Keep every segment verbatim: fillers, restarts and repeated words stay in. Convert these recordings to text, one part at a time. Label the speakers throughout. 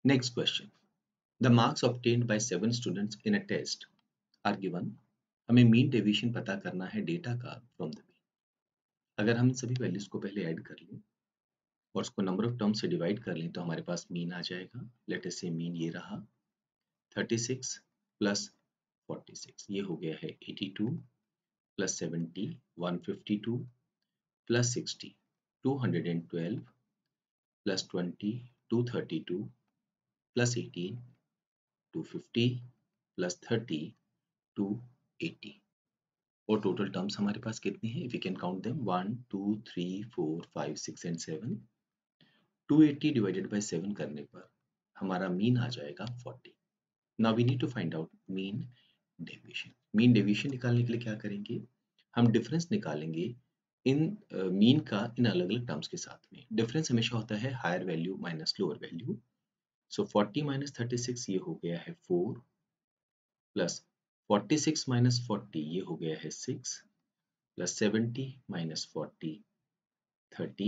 Speaker 1: Next question. The marks obtained by seven students in a test are given. हमें mean deviation पता करना है data का from the mean. अगर हम इन सभी वैल्यूज को पहले ऐड कर लें और उसको नंबर ऑफ टर्म्स से डिवाइड कर लें तो हमारे पास मीन आ जाएगा. लेट अस से मीन ये रहा thirty six plus forty six, ये हो गया है eighty two plus seventy one fifty two plus sixty two hundred twelve plus twenty two thirty two plus eighteen two fifty plus thirty two eighty. और total terms हमारे पास कितनी है? We can count them one two three four five six and seven. Two eighty divided by seven करने पर हमारा mean आ जाएगा forty. Now we need to find out mean deviation. Mean deviation निकालने के लिए क्या करेंगे? हम डिफरेंस निकालेंगे इन मीन uh, का इन अलग अलग टर्म्स के साथ में. डिफरेंस हमेशा होता है higher value minus lower value. So forty minus thirty six ये हो गया है four plus forty six minus forty ये हो गया है six plus seventy minus forty thirty,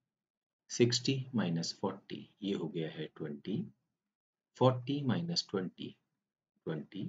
Speaker 1: sixty minus forty ये हो गया है twenty, forty minus twenty twenty,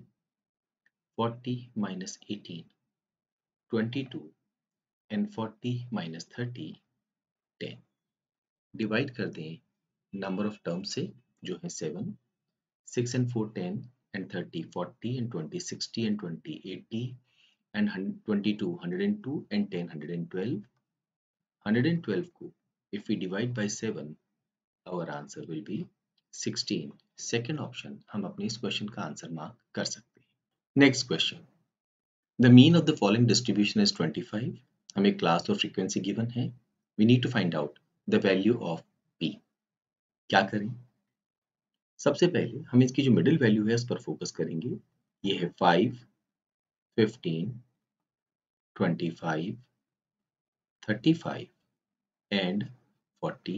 Speaker 1: forty minus eighteen twenty two and forty minus thirty ten. Divide कर दें नंबर ऑफ टर्म से जो है seven. Six and four ten and thirty forty and twenty sixty and twenty eighty and twenty two hundred and two and ten hundred and twelve. Hundred and twelve को if we divide by seven, our answer will be sixteen. Second option हम अपने इस question का answer mark कर सकते हैं. Next question. The mean of the following distribution is twenty-five. हमें class और फ्रीक्वेंसी गिवन है. We need to find out the value of P. क्या करें? सबसे पहले हम इसकी जो मिडिल वैल्यू है उस पर फोकस करेंगे. ये है five, fifteen, twenty five, thirty five and forty.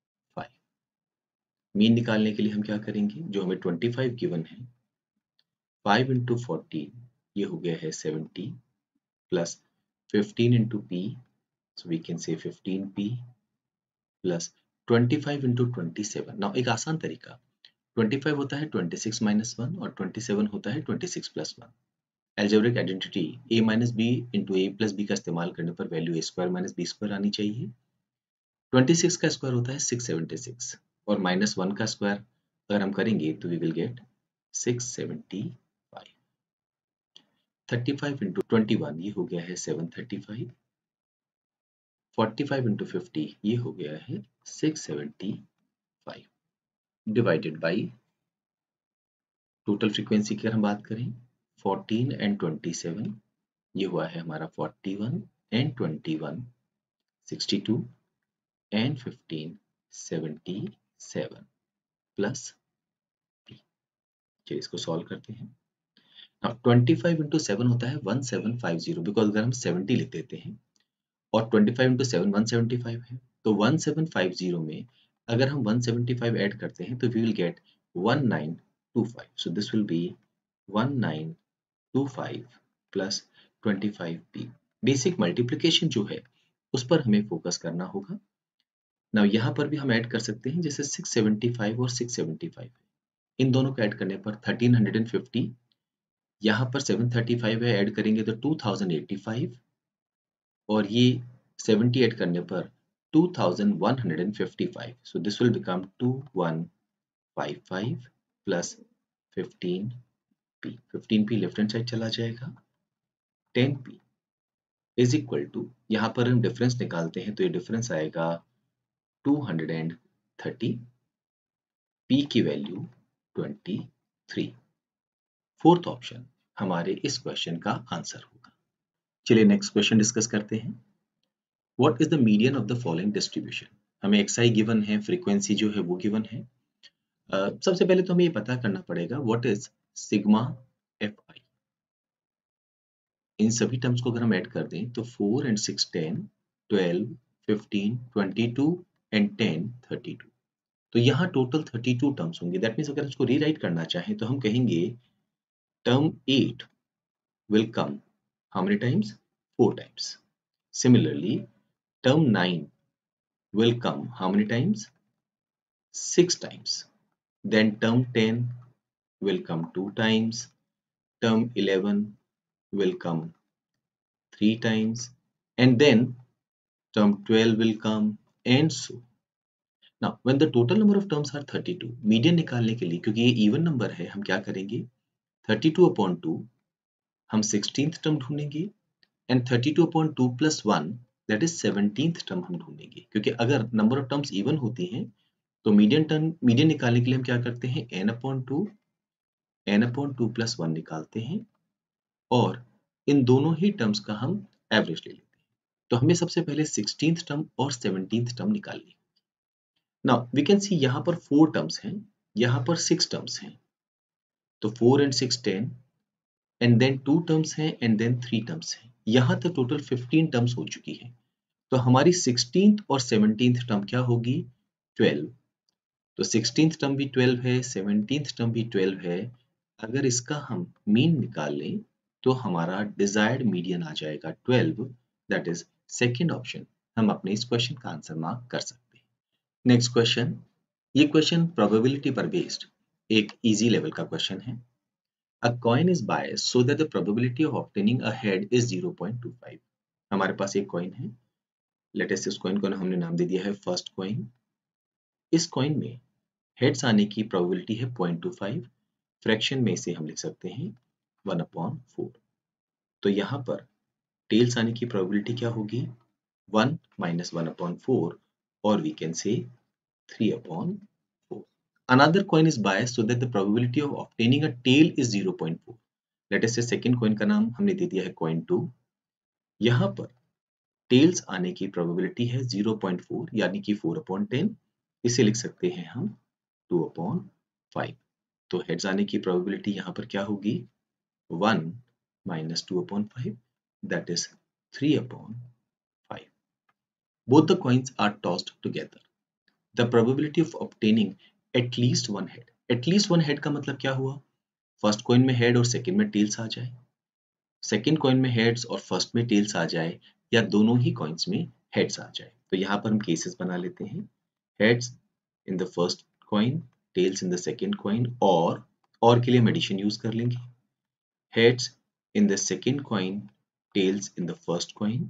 Speaker 1: Mean निकालने के लिए हम क्या करेंगे? जो हमें ट्वेंटी फाइव गिवन है, फाइव इंटू फोर्टीन ये हो गया है seventy plus fifteen into P, so we can say fifteen P plus twenty five into twenty seven. Now एक आसान तरीका, ट्वेंटी फाइव होता है ट्वेंटी सिक्स माइनस वन और ट्वेंटी सेवन होता है twenty six plus one. Algebraic identity a minus B into A plus B का इस्तेमाल करने पर value A square minus B square आनी चाहिए. ट्वेंटी सिक्स का स्क्वायर होता है सिक्स सेवेंटी सिक्स और माइनस वन का स्क्वायर अगर हम करेंगे तो we will get six seventy five. Thirty five into twenty one ये हो गया है seven thirty five. Forty five into fifty ये हो गया है six seventy five. Divided by total frequency की अगर हम बात करें फोर्टीन एंड ट्वेंटी सेवन ये हुआ है हमारा forty one and twenty one sixty two and fifteen seventy seven plus p. चलिए इसको सॉल्व करते हैं. अब ट्वेंटी फाइव इंटू सेवन होता है one seven five zero, because अगर हम सेवेंटी लिख देते हैं और twenty five into seven one seventy five है तो वन सेवन फाइव जीरो में अगर हम वन सेवेंटी फाइव ऐड करते हैं तो we will get one nine two five. So this will be one nine two five plus twenty five P. Basic multiplication जो है उस पर हमें फोकस करना होगा. नाउ यहाँ पर भी हम ऐड कर सकते हैं, जैसे सिक्स सेवेंटी फाइव और सिक्स सेवेंटी फाइव है, इन दोनों को ऐड करने पर थर्टीन फिफ्टी. यहाँ पर सेवन थर्टी फाइव है, ऐड करेंगे तो टू थाउजेंड एटी फाइव और ये सेवेंटी ऐड करने पर two thousand one hundred fifty five. So this will become two one five five plus fifteen P. Fifteen P left hand side चला जाएगा. Ten P is equal to, यहाँ पर हम difference निकालते हैं तो ये डिफरेंस आएगा टू हंड्रेड थर्टी. पी की वैल्यू ट्वेंटी थ्री. फोर्थ ऑप्शन हमारे इस क्वेश्चन का आंसर होगा. चलिए नेक्स्ट क्वेश्चन डिस्कस करते हैं. What is the median of the following distribution. हमें एक्स गिवन है, फ्रीक्वेंसी जो है वो गिवन है. uh, सबसे पहले तो हमें ये पता करना पड़ेगा what is sigma F I. इन सभी टर्म्स को अगर हम ऐड कर दें तो four and six ten, twelve, fifteen, twenty two and ten thirty two. तो यहाँ टोटल थर्टी टू टर्म्स होंगे. दैट मीन्स अगर इसको रीराइट करना चाहें तो हम कहेंगे term eight will come how many times? four times. Similarly, term nine will come how many times? six times. then term ten will come two times, term eleven will come three times, and then term twelve will come, and so. Now when the total number of terms are thirty-two, median निकालने के लिए, क्योंकि ये even number है, हम क्या करेंगे, thirty-two upon two हम सिक्सटीन्थ टर्म ढूंढेंगे, and thirty-two upon two plus one that is seventeenth term हम ढूंढेंगे, क्योंकि अगर नंबर ऑफ टर्म्स इवन होती हैं तो मीडियन टर्म मीडियन निकालने के लिए हम क्या करते हैं, n upon two n upon two plus one निकालते हैं और इन दोनों ही टर्म्स का हम एवरेज ले लेते हैं। तो हमें सबसे पहले सिक्सटीन्थ टर्म और सेवनटीन्थ टर्म निकालनी है। नाउ वी कैन सी यहाँ पर फोर टर्म्स हैं, यहाँ पर सिक्स टर्म्स हैं, तो four and six ten, and then two terms हैं, एंड देन थ्री टर्म्स हैं। यहाँ तक टोटल फिफ्टीन टर्म्स हो चुकी है। तो हमारी सिक्सटीन्थ और सेवनटीन्थ टर्म क्या होगी, ट्वेल्व। तो सिक्सटीन्थ टर्म भी ट्वेल्व है, सेवनटीन्थ टर्म भी ट्वेल्व है। अगर इसका हम मीन निकालें तो हमारा डिजायर्ड मीडियन आ जाएगा twelve, that is second option. हम अपने इस क्वेश्चन का आंसर मार्क कर सकते हैं। नेक्स्ट क्वेश्चन, ये क्वेश्चन प्रोबेबिलिटी पर बेस्ड एक इजी लेवल का क्वेश्चन है। A coin is biased so that the probability of obtaining a head is zero point two five. हमारे पास एक कॉइन है, लेट अस इस कॉइन को हमने नाम दे दिया है फर्स्ट कॉइन। इस कॉइन में हेड्स आने की प्रोबेबिलिटी है zero point two five, fraction में इसे हम लिख सकते हैं one upon four। तो यहाँ पर टेल्स आने की प्रोबेबिलिटी क्या होगी, one minus one upon four, और we can say three upon four. Another coin is biased so that the probability of obtaining a tail is zero point four. Let us say second coin का नाम हमने दे दिया है coin two. यहाँ पर tails आने की probability है zero point four, यानी कि four upon ten. इसे लिख सकते हैं हम two upon five. तो heads आने की probability यहाँ पर क्या होगी, one minus two upon five, that is three upon five. Both the coins are tossed together. The probability of obtaining at least one head. At least one head का मतलब क्या हुआ, फर्स्ट कॉइन में head और second में tails आ जाए, second coin में हेड्स और फर्स्ट में टेल्स आ जाए, या दोनों ही कॉइन्स में हेड्स आ जाए। तो यहाँ पर हम केसेस बना लेते हैं, heads in the first coin, tails in the second coin, और और के लिए हम एडिशन यूज कर लेंगे, heads in the second coin, tails in the first coin,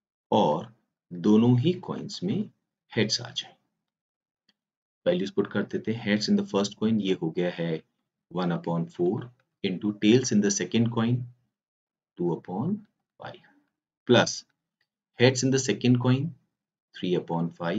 Speaker 1: और दोनों ही कॉइन्स में हेड्स आ जाए। वैल्यूज पुट कर देते हैं, heads in the first coin ये हो गया है one upon four into tails in the second coin two upon five, plus heads in the second coin three upon five,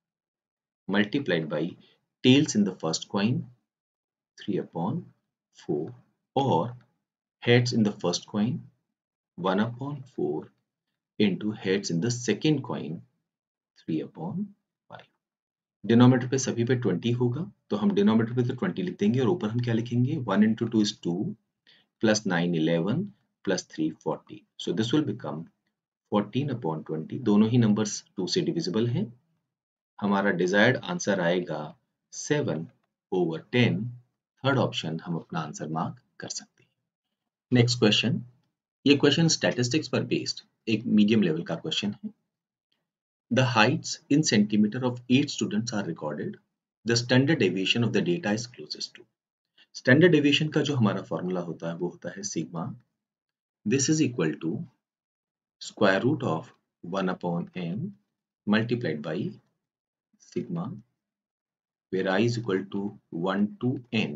Speaker 1: multiplied by tails in the first coin three upon four, or heads in the first coin one upon four into heads in the second coin three upon five. Denominator पे सभी पे twenty होगा, तो हम denominator पे तो twenty लिख देंगे और ऊपर हम क्या लिखेंगे, one into two is two plus nine eleven plus three forty. So this will become fourteen upon twenty. दोनों ही नंबर्स two से डिविजिबल हैं। हमारा डिजायर्ड आंसर आएगा seven over ten. Third option हम अपना आंसर मार्क कर सकते हैं। नेक्स्ट क्वेश्चन, ये क्वेश्चन स्टैटिस्टिक्स पर बेस्ड एक मीडियम लेवल का क्वेश्चन है। The heights in centimeter of eight students are recorded. The standard deviation of the data is closest to. Standard deviation का जो हमारा फॉर्मूला होता है वो होता है sigma. This is equal to square root of one upon n multiplied by sigma, where I is equal to one to n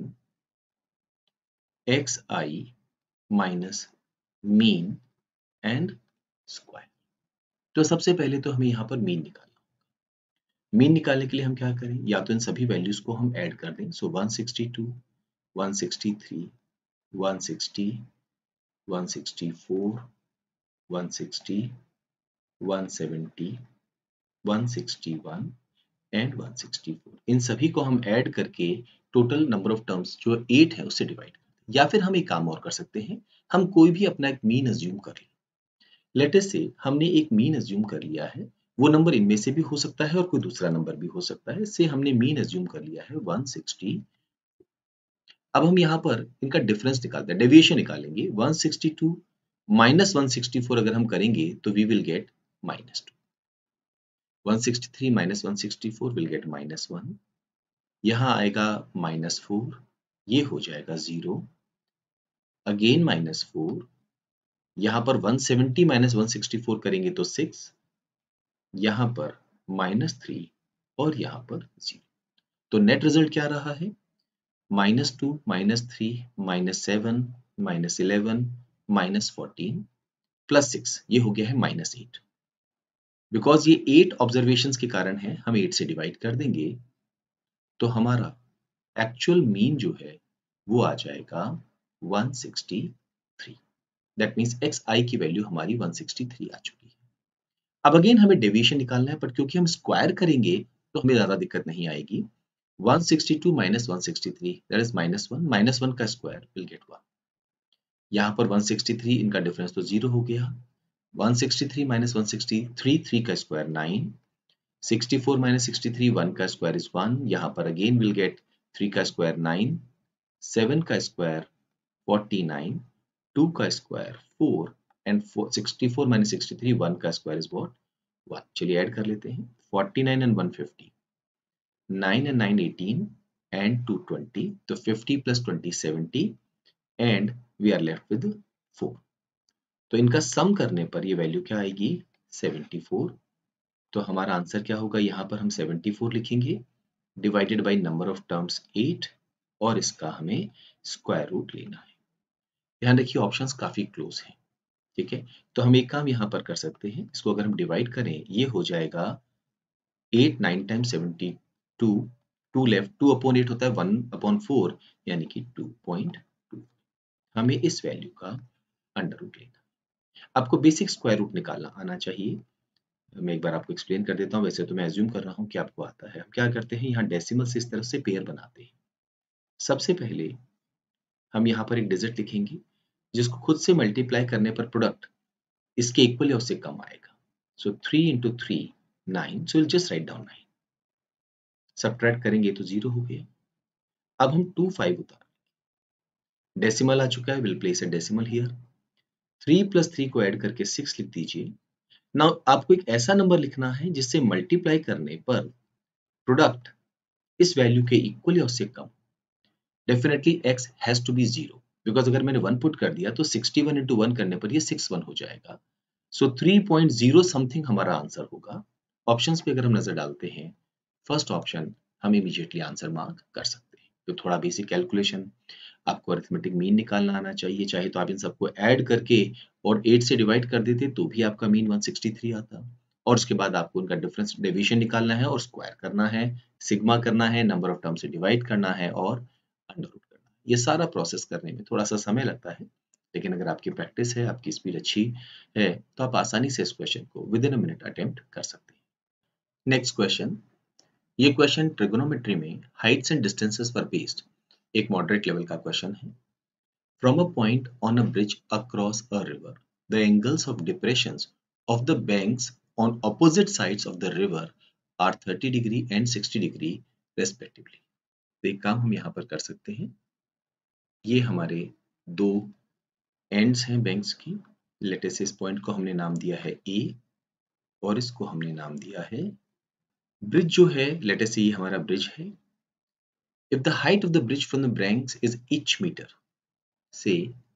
Speaker 1: xi minus mean and square. तो सबसे पहले तो हमें यहाँ पर मीन निकालना होगा। मीन निकालने के लिए हम क्या करें, या तो इन सभी वैल्यूज को हम ऐड कर दें। So one sixty-two, one sixty-three, one sixty, one sixty-four, one sixty, one seventy, one sixty-one and one sixty-four, इन सभी को हम ऐड करके टोटल नंबर ऑफ टर्म्स जो एट है उससे डिवाइड करते हैं। या फिर हम एक काम और कर सकते हैं, हम कोई भी अपना एक मीन अज्यूम कर लें। लेट अस से हमने एक मीन अज्यूम कर लिया है, वो नंबर इनमें से भी हो सकता है और कोई दूसरा नंबर भी हो सकता है। इससे हमने मीन अज्यूम कर लिया है one sixty। अब हम यहाँ पर इनका डिफरेंस निकालते हैं, डेविएशन निकालेंगे। one sixty-two minus one sixty-four अगर हम करेंगे तो we will get minus two. one sixty-three minus one sixty-four will get minus one, यहाँ आएगा माइनस फोर, ये हो जाएगा जीरो, अगेन माइनस फोर, यहाँ पर one seventy minus one sixty four करेंगे तो सिक्स, यहाँ पर माइनस थ्री और यहाँ पर जीरो। तो नेट रिजल्ट क्या रहा है? Minus two, minus three, minus seven, minus eleven, minus fourteen plus six, ये हो गया है माइनस एट। बिकॉज ये एट ऑब्जर्वेशंस के कारण है, हम एट से डिवाइड कर देंगे तो हमारा एक्चुअल मीन जो है वो आ जाएगा one sixty three. That means x i की वैल्यू हमारी वन सिक्सटी थ्री आ चुकी है। अब अगेन हमें डेविएशन निकालना है, पर क्योंकि हम स्क्वायर करेंगे तो हमें ज्यादा दिक्कत नहीं आएगी। One sixty two minus one sixty three, that is minus one, minus one का स्क्वायर will get वन। यहाँ पर वन सिक्सटी थ्री, इनका डिफरेंस तो जीरो हो गया। One sixty three minus one sixty three, three का square nine, sixty four minus sixty three, one का square is one, यहाँ पर अगेन विल गेट थ्री का स्क्वायर नाइन, सेवन का स्क्वायर फोर्टी नाइन, टू का square four and sixty four minus sixty three, one का square is what? One. चलिए add कर लेते हैं, forty nine and one fifty, nine and nine eighteen and two twenty, तो fifty plus twenty seventy and we are left with four. तो इनका sum करने पर ये वैल्यू क्या आएगी? Seventy four. तो हमारा आंसर क्या होगा? यहाँ पर हम सेवेंटी फोर लिखेंगे divided by number of terms eight, और इसका हमें स्क्वायर रूट लेना है। ध्यान रखिए ऑप्शंस काफी क्लोज हैं, ठीक है। तो हम एक काम यहाँ पर कर सकते हैं, इसको अगर हम डिवाइड करें ये हो जाएगा eight nine times seventy two, two left, two upon eight होता है वन अपॉन फोर, यानी कि टू पॉइंट टू। हमें इस वैल्यू का अंडर रूट लेना। आपको बेसिक स्क्वायर रूट निकालना आना चाहिए। मैं एक बार आपको एक्सप्लेन कर देता हूँ, वैसे तो मैं एज्यूम कर रहा हूँ कि आपको आता है। हम क्या करते हैं, यहाँ डेसिमल से इस तरह से पेयर बनाते हैं। सबसे पहले हम यहाँ पर एक डिजिट लिखेंगे जिसको खुद से मल्टीप्लाई करने पर प्रोडक्ट इसके इक्वल या उससे कम आएगा। So three into three nine, so will just write down nine. Subtract करेंगे तो जीरो हो गया। अब हम टू फाइव उतार, डेसिमल आ चुका है, will place a decimal here. Three plus three को ऐड करके सिक्स लिख दीजिए। नाउ आपको एक ऐसा नंबर लिखना है जिससे मल्टीप्लाई करने पर प्रोडक्ट इस वैल्यू के इक्वल या उससे कम। Definitely x has to be zero, because अगर मैंने वन पुट कर दिया तो सिक्सटी वन इंटू वन करने पर ये सिक्सटी वन हो जाएगा। So three point zero something हमारा आंसर होगा। ऑप्शंस पे अगर हम नजर डालते हैं, फर्स्ट ऑप्शन हम इमीडिएटली आंसर मार्क कर सकते हैं। तो थोड़ा बेसिक कैलकुलेशन, आपको अरिथमेटिक मीन निकालना आना चाहिए। चाहे तो आप इन सबको ऐड करके और एट से डिवाइड कर देते तो भी आपका मीन वन सिक्सटी थ्री आता, और उसके बाद आपको उनका डिफरेंस डेविएशन निकालना है और स्क्वायर करना है, सिग्मा करना है, नंबर ऑफ टर्म से डिवाइड करना है और अंडर रूट करना है। ये सारा प्रोसेस करने में थोड़ा सा समय लगता है, लेकिन अगर आपकी प्रैक्टिस है, आपकी स्पीड अच्छी है, तो आप आसानी से इस क्वेश्चन को within a minute attempt कर सकते हैं। नेक्स्ट क्वेश्चन, ये क्वेश्चन ट्रिगोनोमेट्री में हाइट्स एंड डिस्टेंसेस पर बेस्ड एक मॉडरेट लेवल का क्वेश्चन है। From a point on a bridge across a river, the angles of depressions of the banks on opposite sides of the river are thirty degree and sixty degree respectively. तो एक काम हम यहाँ पर कर सकते हैं, ये हमारे दो एंड्स हैं बैंक्स की। लेट अस इस पॉइंट को हमने नाम दिया है ए और इसको हमने नाम दिया है ब्रिज जो है, लेट अस ये हमारा ब्रिज है। If the height of the bridge from the banks is each meter, से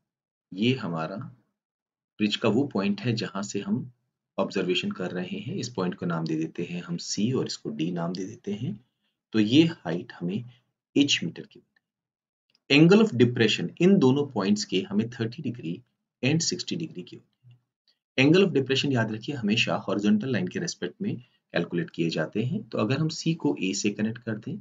Speaker 1: ये हमारा ब्रिज का वो पॉइंट है जहां से हम ऑब्जर्वेशन कर रहे हैं। इस पॉइंट को नाम दे देते हैं हम सी और इसको डी नाम दे देते हैं। तो ये हाइट हमें एच मीटर की। एंगल ऑफ डिप्रेशन इन दोनों पॉइंट्स के हमें thirty degree and sixty degree की होती है। एंगल ऑफ डिप्रेशन याद रखिए हमेशा हॉरिजॉन्टल लाइन के रेस्पेक्ट में कैलकुलेट किए जाते हैं। तो अगर हम सी को ए से कनेक्ट कर दें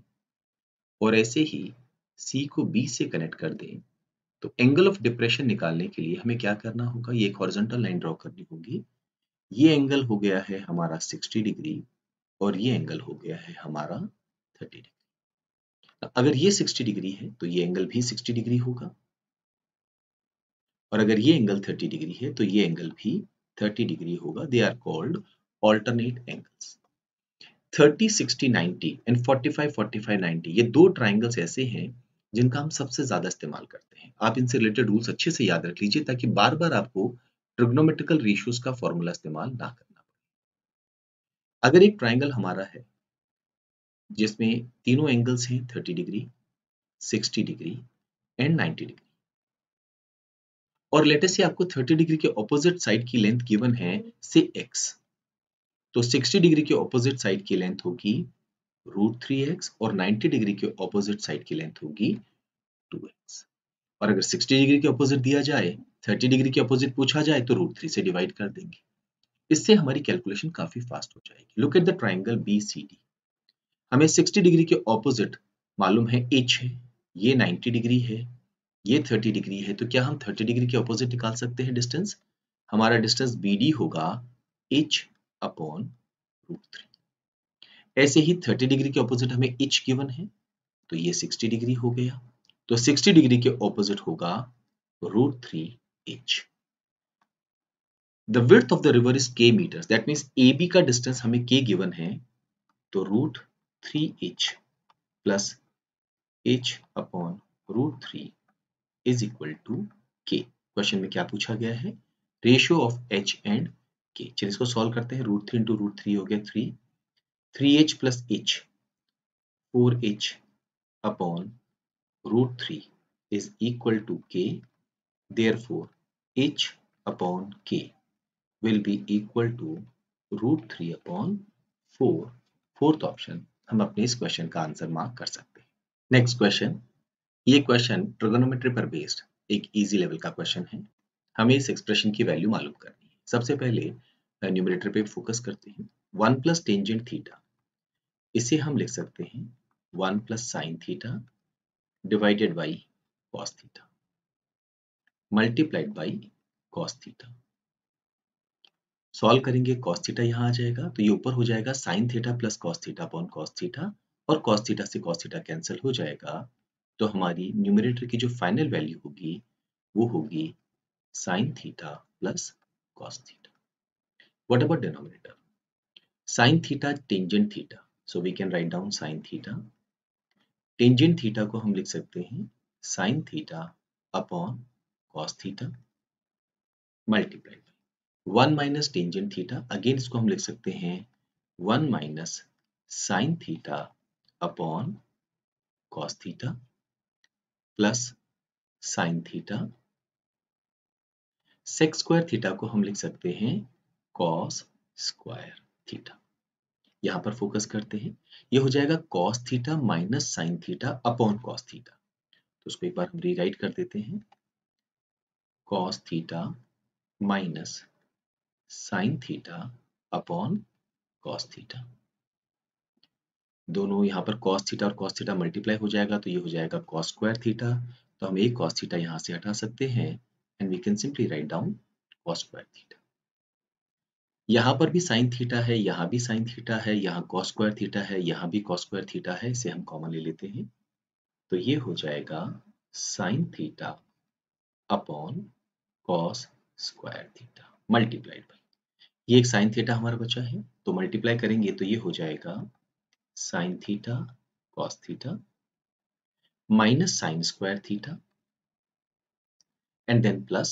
Speaker 1: और ऐसे ही सी को बी से कनेक्ट कर दें, तो एंगल ऑफ डिप्रेशन निकालने के लिए हमें क्या करना होगा, ये एक हॉरिजॉन्टल लाइन ड्रॉ करनी होगी। ये एंगल हो गया है हमारा सिक्सटी डिग्री और ये एंगल हो गया है हमारा थर्टी डिग्री। अगर ये सिक्सटी डिग्री है तो ये एंगल भी सिक्सटी डिग्री होगा, और अगर ये एंगल थर्टी डिग्री है तो ये एंगल भी थर्टी डिग्री होगा। They are called alternate angles. Thirty, sixty, ninety and forty five, forty five, ninety ये दो ट्राइंगल्स ऐसे हैं जिनका हम सबसे ज्यादा इस्तेमाल करते हैं। आप इनसे रिलेटेड रूल्स अच्छे से याद रख लीजिए ताकि बार बार आपको ट्रिग्नोमेट्रिकल रेशियोज का फॉर्मूला इस्तेमाल ना करना पड़े। अगर एक ट्राइंगल हमारा है जिसमें तीनों एंगल्स हैं thirty degree, sixty degree and ninety degree. और लेटेस्ट से आपको थर्टी डिग्री के ऑपोजिट साइड की लेंथ गिवन है से x, तो सिक्सटी डिग्री के ऑपोजिट साइड की लेंथ होगी रूट थ्री एक्स और नाइंटी डिग्री के ऑपोजिट साइड की लेंथ होगी टू एक्स। और अगर सिक्सटी डिग्री के ऑपोजिट दिया जाए, थर्टी डिग्री के ऑपोजिट पूछा जाए तो रूट थ्री से डिवाइड कर देंगे। इससे हमारी कैलकुलेशन काफी फास्ट हो जाएगी। Look at the triangle B C D. हमें सिक्सटी डिग्री के ऑपोजिट मालूम है h है, ये नाइंटी डिग्री है, ये थर्टी डिग्री है, तो क्या हम थर्टी डिग्री के ऑपोजिट निकाल सकते हैं डिस्टेंस? हमारा डिस्टेंस B D होगा h अपॉन रूट थ्री। ऐसे ही थर्टी डिग्री के ऑपोजिट हमें h गिवन है, तो ये सिक्सटी डिग्री हो गया, तो सिक्सटी डिग्री के ऑपोजिट होगा root three h। The width of the river is k meters, that means A B का डिस्टेंस हमें k गिवन है, तो root three h plus h upon root three is equal to k। Question में क्या पूछा गया है? Ratio of h and k। चलिए इसको सॉल्व करते हैं। Root three into root three हो गया three, three h plus h four h upon root three is equal to k। Therefore h upon k will be equal to root three upon four. Fourth option हम अपने इस question का answer mark कर सकते हैं। Next question, ये question trigonometry पर based एक इजी लेवल का क्वेश्चन है। हमें इस एक्सप्रेशन की वैल्यू मालूम करनी है। सबसे पहले न्यूमरेटर पे फोकस करते हैं। वन प्लस टेंजेंट थीटा, इसे हम लिख सकते हैं one plus sine theta divided by cos theta multiplied by cos theta. Solve करेंगे, कॉस थीटा यहाँ आ जाएगा, तो ये ऊपर हो जाएगा sine theta plus cos theta upon cos theta, और कॉस थीटा से कॉस थीटा कैंसिल हो जाएगा, तो हमारी न्यूमरेटर की जो फाइनल वैल्यू होगी वो होगी sine theta plus cos theta. What about denominator? Sine theta tangent theta, so we can write down sine theta. Tangent theta को हम लिख सकते हैं sine theta upon cos theta multiplied one minus tangent theta, again इसको हम लिख सकते हैं one minus sine theta upon cos theta plus sine theta. Sec square theta को हम लिख सकते हैं कॉस स्क्वायर थीटा। यहां पर फोकस करते हैं, ये हो जाएगा cos theta minus sine theta upon cos theta, तो उसको एक बार हम रीराइट कर देते हैं, cos theta minus sine theta upon cos theta. दोनों यहाँ पर cos थीटा और cos थीटा मल्टीप्लाई हो जाएगा, तो ये हो जाएगा cos स्क्वायर थीटा, तो हम एक cos थीटा यहाँ से हटा सकते हैं and we can simply write down cos square theta. यहाँ पर भी sin थीटा है, यहाँ भी sin थीटा है, यहाँ cos स्क्वायर थीटा है, यहाँ भी cos स्क्वायर थीटा है, इसे हम कॉमन ले लेते हैं, तो ये हो जाएगा sin theta upon cos square theta multiplied by, ये एक sin थीटा हमारा बचा है, तो मल्टीप्लाई करेंगे तो ये हो जाएगा sin theta cos theta minus sine square theta and then plus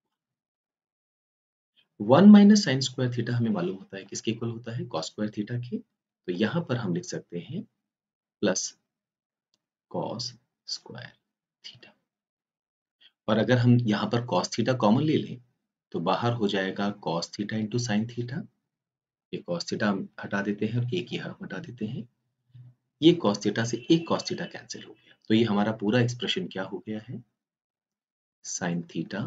Speaker 1: one minus sine square theta हमें मालूम होता है किसके इक्वल होता है, cos स्क्वायर थीटा के, तो यहां पर हम लिख सकते हैं प्लस cos स्क्वायर थीटा। और अगर हम यहां पर cos थीटा कॉमन ले लें तो बाहर हो जाएगा cos theta into sine theta, ये cos थीटा हटा देते हैं और एक ही हम हटा देते हैं, ये cos थीटा से एक cos थीटा कैंसिल हो गया, तो ये हमारा पूरा एक्सप्रेशन क्या हो गया है, sine theta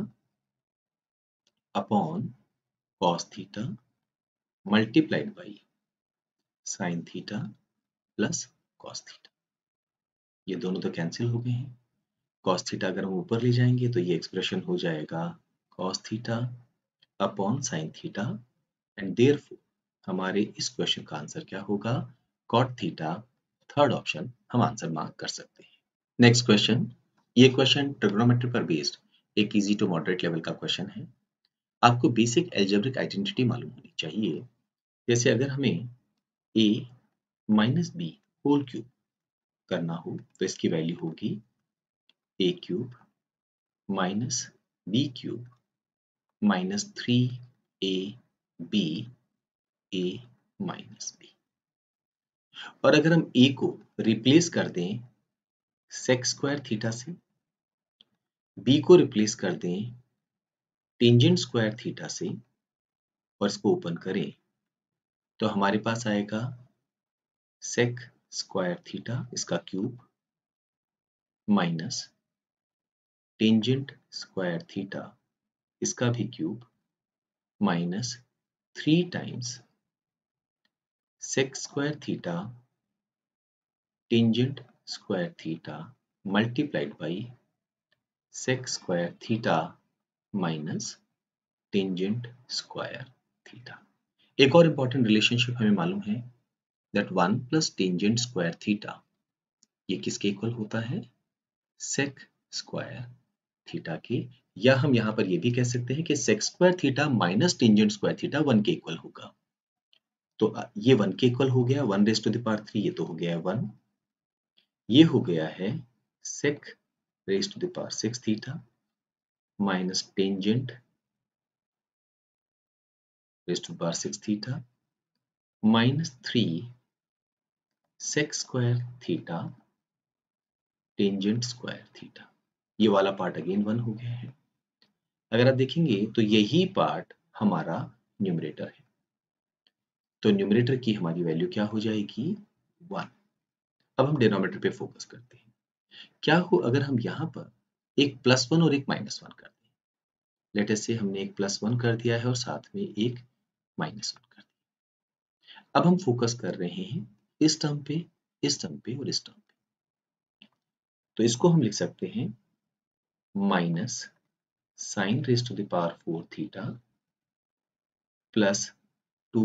Speaker 1: upon cos theta multiplied by sine theta plus cos theta. ये दोनों तो कैंसिल हो गए हैं, cos थीटा अगर हम ऊपर ले जाएंगे तो ये एक्सप्रेशन हो जाएगा cos theta upon sine theta and therefore हमारे इस क्वेश्चन का आंसर क्या होगा, cot थीटा। थर्ड ऑप्शन हम आंसर मार्क कर सकते हैं। नेक्स्ट क्वेश्चन, ये क्वेश्चन ट्रिग्नोमेट्री पर बेस्ड एक इजी टू मॉडरेट लेवल का क्वेश्चन है। आपको बेसिक एल्जेब्रिक आइडेंटिटी मालूम होनी चाहिए। जैसे अगर हमें a minus b whole cube करना हो तो इसकी वैल्यू होगी a cube minus b cube minus three a b a minus b. और अगर हम ए को रिप्लेस कर दें सेक स्क्वायर थीटा से, बी को रिप्लेस कर दें टेंजेंट स्क्वायर थीटा से और इसको ओपन करें तो हमारे पास आएगा सेक स्क्वायर थीटा इसका cube minus tangent square theta इसका भी cube minus three times sec square theta tangent square theta multiplied by sec square theta minus tangent square theta. एक और इंपॉर्टेंट रिलेशनशिप हमें मालूम है that one plus tangent square theta ये किसके equal होता है, सेक स्क्वायर थीटा के, या हम यहां पर ये भी कह सकते हैं कि sec square theta minus tangent square theta one के इक्वल होगा। तो ये वन के इक्वल हो गया, one raise to the power three, ये तो हो गया है वन, ये हो गया है sec raise to the power six theta minus tangent raise to the power six theta minus three sec square theta tangent square theta. ये वाला पार्ट अगेन वन हो गया है। अगर आप देखेंगे तो यही पार्ट हमारा न्यूमरेटर है, तो न्यूमरेटर की हमारी वैल्यू क्या हो जाएगी, वन। अब हम डिनोमिनेटर पे फोकस करते हैं। क्या हो अगर हम यहाँ पर एक प्लस वन और एक माइनस वन कर दें। लेट अस से हमने एक प्लस वन कर दिया है और साथ में एक माइनस वन कर दिया। अब हम फोकस कर रहे हैं इस टर्म पे, इस टर्म पे और इस टर्म पे। तो इसको हम लिख सकते हैं minus sine raise to the power four theta plus two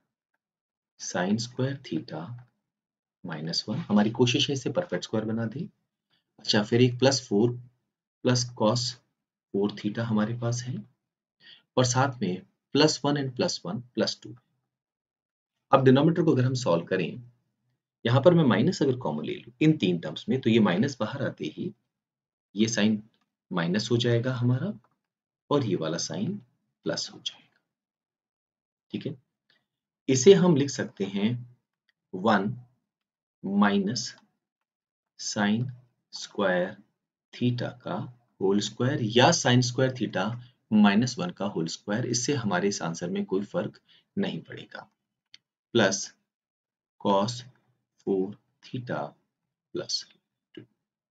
Speaker 1: sine square theta minus one. हमारी कोशिश है इसे परफेक्ट स्क्वायर बना दें। अच्छा, फिर एक plus four plus cos four theta हमारे पास है और साथ में plus one and plus one plus two. अब डिनोमिनेटर को अगर हम सॉल्व करें, यहाँ पर मैं माइनस अगर कॉमन ले लूँ इन तीन टर्म्स में, तो ये माइनस बाहर आते ही ये साइन माइनस हो जाएगा हमारा और ये वाला साइन प्लस हो जाएगा। ठीक है, इसे हम लिख सकते हैं one minus sine square theta का होल स्क्वायर या sine square theta minus one का होल स्क्वायर। इससे हमारे इस आंसर में कोई फर्क नहीं पड़ेगा। Plus cos four theta plus two.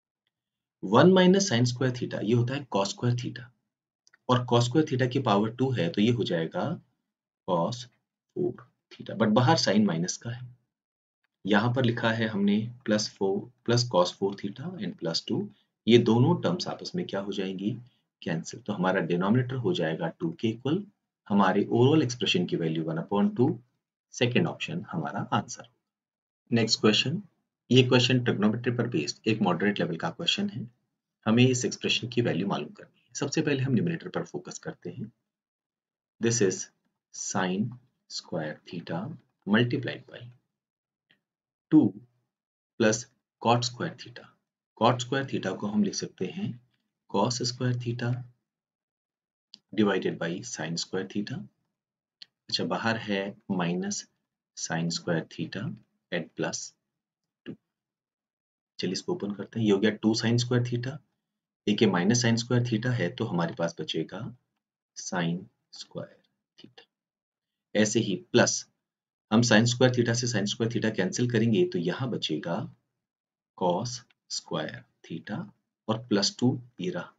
Speaker 1: One minus sine square theta ये होता है कॉस स्क्वायर थीटा और कॉस स्क्वायर थीटा की पावर टू है तो ये हो जाएगा कॉस फोर थीटा, बट बाहर साइन माइनस का है। यहाँ पर लिखा है हमने plus four plus cos four theta and plus two, ये दोनों टर्म्स आपस में क्या हो जाएंगी, कैंसिल। तो हमारा डिनोमिनेटर हो जाएगा टू के इक्वल, हमारे ओवरऑल एक्सप्रेशन की value one upon two. Second option हमारा आंसर। नेक्स्ट क्वेश्चन, ये क्वेश्चन ट्रिग्नोमेट्री पर बेस्ड एक मॉडरेट लेवल का क्वेश्चन है। हमें इस एक्सप्रेशन की वैल्यू मालूम करनी है। सबसे पहले हम न्यूमरेटर पर फोकस करते हैं। This is sine square theta multiplied by two plus cot square theta. Cot square theta को हम लिख सकते हैं cos square theta divided by sine square theta. अच्छा, बाहर है minus sine square theta and plus two. चलिए इसको ओपन करते हैं। ये हो गया टू साइन स्क्वायर थीटा, एक माइनस साइन स्क्वायर थीटा है तो हमारे पास बचेगा साइन स्क्वायर थीटा। ऐसे ही प्लस हम साइन स्क्वायर थीटा से साइन स्क्वायर थीटा कैंसिल करेंगे तो यहाँ बचेगा कॉस स्क्वायर थीटा और प्लस टू ये रहा।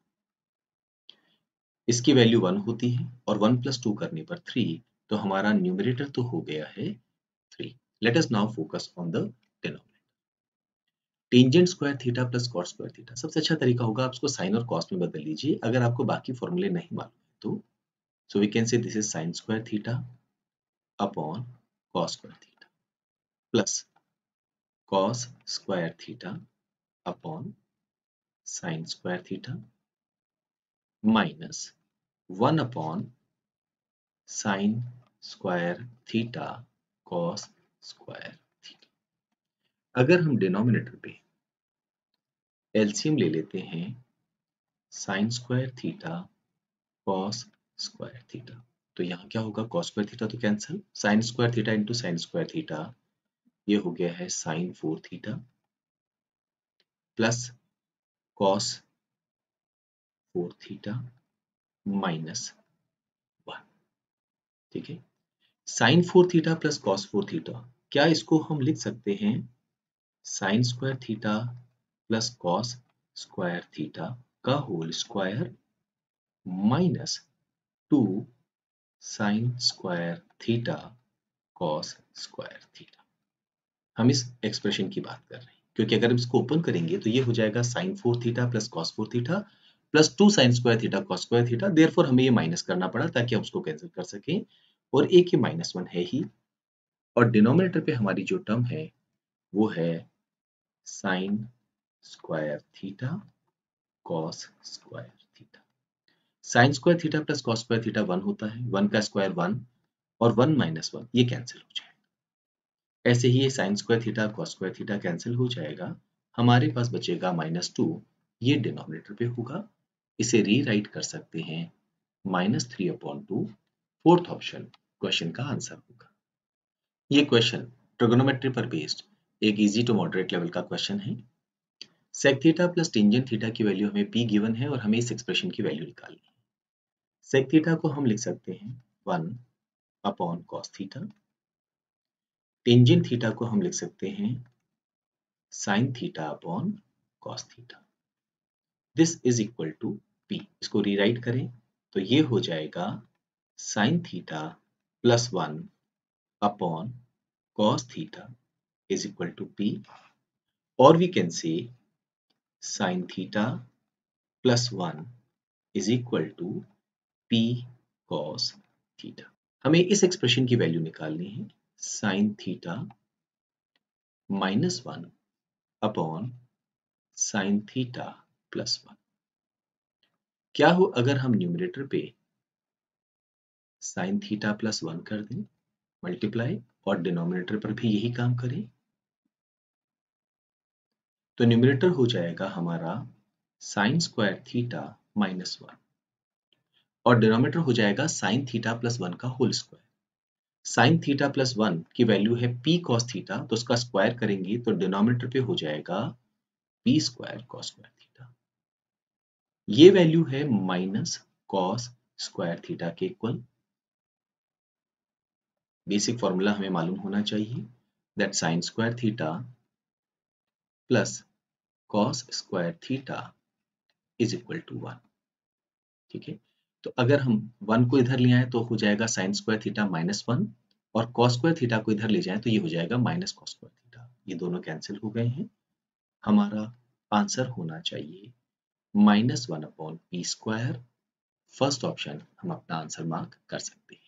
Speaker 1: इसकी वैल्यू वन होती है और वन प्लस टू करने पर थ्री, तो हमारा न्यूमरेटर तो हो गया है three. Let us now focus on the denominator. Tangent square theta plus cot square theta, सबसे अच्छा तरीका होगा आप इसको साइन और कॉस में बदल लीजिए अगर आपको बाकी फॉर्मूले नहीं मालूम है तो। So we can say this is sine square theta upon cos square theta plus cos square theta upon sine square theta minus one upon sine square theta cos square theta. अगर हम डिनोमिनेटर पे LCM ले लेते हैं sine square theta cos square theta, तो यहाँ क्या होगा, कॉस स्क्वायर थीटा तो cancel, sine square theta into sine square theta ये हो गया है sine four theta plus cos four theta minus one. ठीक है, sine four theta plus cos four theta, क्या इसको हम लिख सकते हैं sine square theta plus cos square theta का whole square minus two sine square theta cos square theta. हम इस एक्सप्रेशन की बात कर रहे हैं, क्योंकि अगर हम इसको ओपन करेंगे तो ये हो जाएगा sine four theta plus cos four theta plus two sine square theta cos square theta. Therefore हमें ये माइनस करना पड़ा ताकि हम उसको कैंसिल कर सकें, और एक ये माइनस वन है ही, और डिनोमिनेटर पे हमारी जो टर्म है वो है sine square theta cos square theta. Sine square theta plus cos square theta one होता है, वन का स्क्वायर वन, और वन माइनस वन ये कैंसिल हो जाएगा। ऐसे ही ये sine square theta cos square theta cancel हो जाएगा, हमारे पास बचेगा माइनस टू, ये डिनोमिनेटर पे होगा। इसे रीराइट कर सकते हैं minus three upon two, fourth option question का आंसर होगा। ये क्वेश्चन ट्रिगोनोमेट्री पर बेस्ड एक इजी टू मॉडरेट लेवल का क्वेश्चन है। Sec theta plus tangent theta की वैल्यू हमें p गिवन है और हमें इस एक्सप्रेशन की वैल्यू निकालनी है। सेक थीटा को हम लिख सकते हैं one upon cos theta, tangent theta को हम लिख सकते हैं sine theta upon cos theta. This is equal to p। इसको रीराइट करें तो ये हो जाएगा sine theta plus one upon cos theta is equal to p, or we can say sin theta plus one is equal to p cos theta। हमें इस expression की value निकालनी है sin theta minus one upon sin theta plus one. क्या हो अगर हम numerator पे sin theta प्लस वन कर दें मल्टीप्लाई, और डिनोमिनेटर पर भी यही काम करें, तो न्यूमरेटर हो जाएगा हमारा sine square theta minus one, और डिनोमिनेटर हो जाएगा साइन थीटा प्लस वन का whole square. Sine theta plus one की वैल्यू है p cos थीटा, तो उसका स्क्वायर करेंगे तो डिनोमिनेटर पे हो जाएगा p square cos square theta. ये वैल्यू है माइनस cos स्क्वायर थीटा के इक्वल। बेसिक फॉर्मूला हमें मालूम होना चाहिए, that sine square theta plus cos square theta is equal to one. ठीक है, तो अगर हम वन को इधर ले आए तो हो जाएगा sine square theta minus one, और कॉस स्क्वायर थीटा को इधर ले जाएं तो ये हो जाएगा माइनस कॉस स्क्वायर थीटा। ये दोनों कैंसिल हो गए हैं। हमारा आंसर होना चाहिए minus one upon p square. First option हम अपना आंसर मार्क कर सकते हैं।